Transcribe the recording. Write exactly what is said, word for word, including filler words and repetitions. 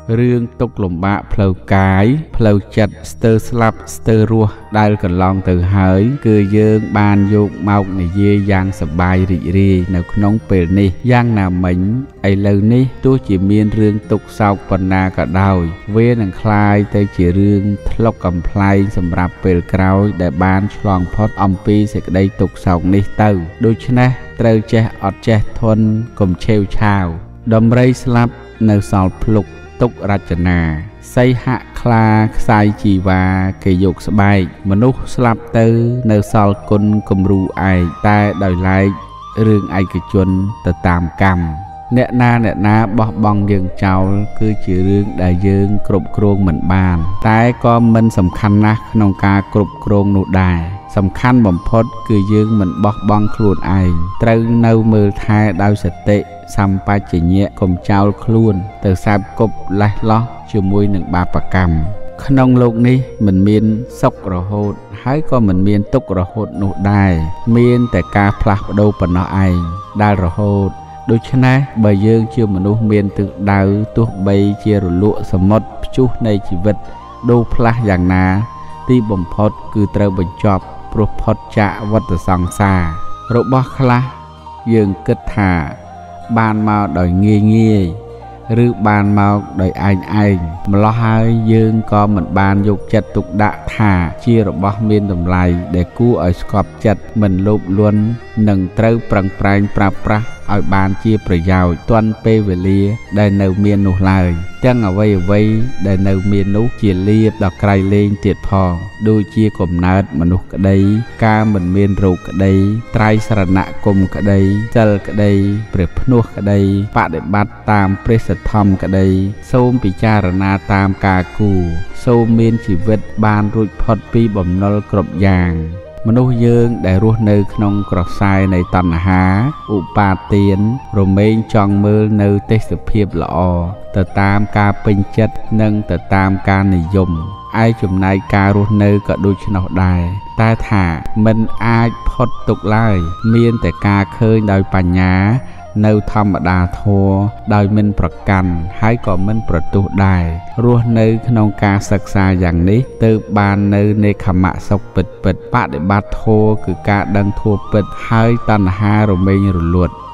រឿងទុកលំបាកផ្លូវកាយផ្លូវចិត្តស្ទើរស្លាប់ស្ទើររស់ដែលកន្លងទៅហើយគឺយើងបានយកមកនិយាយយ៉ាងសប្បាយរីករាយនៅក្នុងពេលនេះយ៉ាងណាមិញឥឡូវនេះទោះជាមានរឿងទុកសោកប៉ុណ្ណាក៏ដោយវានឹងคล้ายទៅជារឿងធ្លុកកំប្លែងសម្រាប់ពេលក្រោយដែលបានឆ្លងផុតអំពីសេចក្តីទុកសោកនេះទៅដូច្នេះត្រូវចេះអត់ចេះធន់កុំឆេវឆាវដំរីស្លាប់នៅសល់ភ្លុកទុករចនាសីហខ្លាខ្សែជីវ៉ាគេយកស្បែកមនុស្សស្លាប់ទៅនៅសល់គុណគំរូឯកតែដោយឡែករឿងឯកជនទៅតាមកម្មអ្នកណាអ្នកណាបោះបង់យើងចោលគឺជារឿងដែលយើងគ្រប់គ្រងមិនបានតែក៏មិនសំខាន់ណាស់ក្នុងការគ្រប់គ្រងនោះដែរសំខាន់បំផុតគឺយើងមិនបោះបង់ខ្លួនឯងត្រូវនៅមើលថែដោយសតិសម្បជញ្ញៈកុំចោលខ្លួនទៅសាបគប់លេះលោះជាមួយនឹងបាបកម្មក្នុងโลกនេះមិនមានសុខរហូតហើយក៏មិនមានទុក្ខរហូតនោះដែរមានតែការផ្លាស់ប្ដូរប៉ុណ្ណោះឯងដែលរហូតដូច្នេះបើយើងជាមនុស្សមានទិសដៅទោះបីជារលក់សមុទ្រព្យុះនៃជីវិតដូរផ្លាស់យ៉ាងណាទីបំផុតគឺត្រូវបញ្ចប់ព្រោះផុតចាកវដ្តសង្សាររបស់ខ្លះយើងគិតថាបានមកដោយងាយងាយឬបានមកដោយឯងឯងម្ល៉េះហើយយើងក៏មិនបានយកចិត្តទុកដាក់ថាជារបស់មានតម្លៃដែលគួរឲ្យស្កប់ចិត្តមិនលោភលន់និងត្រូវប្រឹងប្រែងប្រើប្រាស់ឲ្យបានជាប្រយោជន៍ទាន់ពេលវេលាដែលនៅមាននោះឡើយទាំងអ្វីអ្វីដែលនៅមាននោះជាលៀបដល់ក្រៃលែងទៀតផងដូចជាកំណើតមនុស្សក្តីការមិនមានរោគក្តីត្រៃសរណគមក្តីសិលក្តីព្រះភ្នោះក្តីបដិបត្តិតាមព្រះសទ្ធម្មក្តីសូមពិចារណាតាមការគូសូមមានជីវិតបានរួចផុតពីបំណុលគ្រប់យ៉ាងមនុស្សយើងដែលរស់នៅក្នុងក្រសែនៃតណ្ហាឧបាទានរមែងចង់មើលនៅទេសភាពល្អទៅតាមការពេញចិត្តនិងទៅតាមការនិយមឯចំណែកការរស់នៅក៏ដូច្នោះដែរតែថាមិនអាចផុតទុកឡើយមានតែការឃើញដោយបញ្ញានៅធម្មតាធម៌ដោយមិនប្រកាន់ហើយក៏មិនប្រទុះដែររស់នៅក្នុងការសិក្សាយ៉ាងនេះទើបបាននៅនេក្ខមសុខពិតពិតបដិបត្តិធម៌គឺការដឹងធម៌ពិតហើយតណ្ហារមែងរលត់